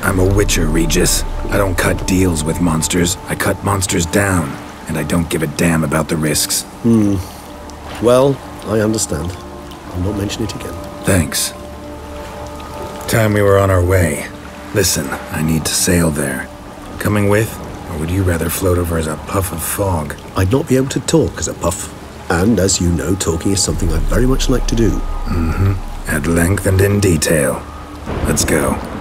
I'm a witcher, Regis. I don't cut deals with monsters. I cut monsters down, and I don't give a damn about the risks. Well, I understand. I'll not mention it again. Thanks. Time we were on our way. Listen, I need to sail there. Coming with, or would you rather float over as a puff of fog? I'd not be able to talk as a puff. And as you know, talking is something I very much like to do. At length and in detail. Let's go.